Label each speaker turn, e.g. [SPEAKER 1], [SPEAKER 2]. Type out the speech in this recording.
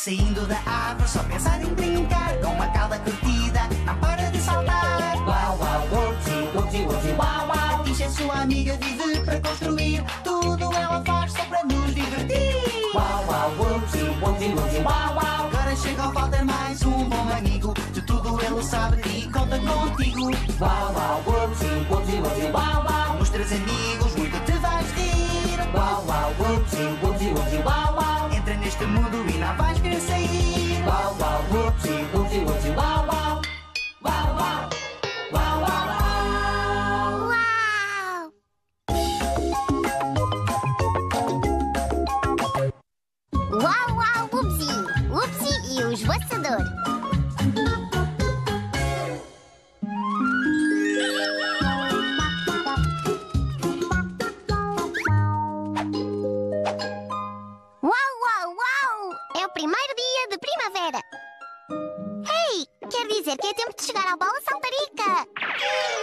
[SPEAKER 1] Saindo da árvore, só pensar em brincar. Com uma cauda curtida, não para de saltar.
[SPEAKER 2] Uau, uau, Wubbzy, Wubbzy, Wubbzy, uau, uau.
[SPEAKER 1] Diz a sua amiga, vive para construir. Tudo ela faz só para nos divertir.
[SPEAKER 2] Uau, uau, Wubbzy, Wubbzy, Wubbzy, uau, uau.
[SPEAKER 1] Agora chega ao Walter, mais um bom amigo. De tudo ele sabe e conta contigo.
[SPEAKER 2] Uau, uau, Wubbzy, Wubbzy, Wubbzy, uau, uau.
[SPEAKER 1] Os três amigos, muito te vais rir.
[SPEAKER 2] Uau, uau, Wubbzy, Wubbzy, Wubbzy, uau, uau.
[SPEAKER 1] Entra neste mundo e não vais querer sair.
[SPEAKER 2] Uau, uau, Wubbzy, Wubbzy, Wubbzy, uau, uau. Uau, uau, uau, uau, uau.
[SPEAKER 3] Uau! Uau, uau, Wubbzy! Wubbzy e o esvoaçador. Uau, uau, uau! É o primeiro dia de primavera. Ei, quer dizer que é tempo de chegar ao bolo Saltarica.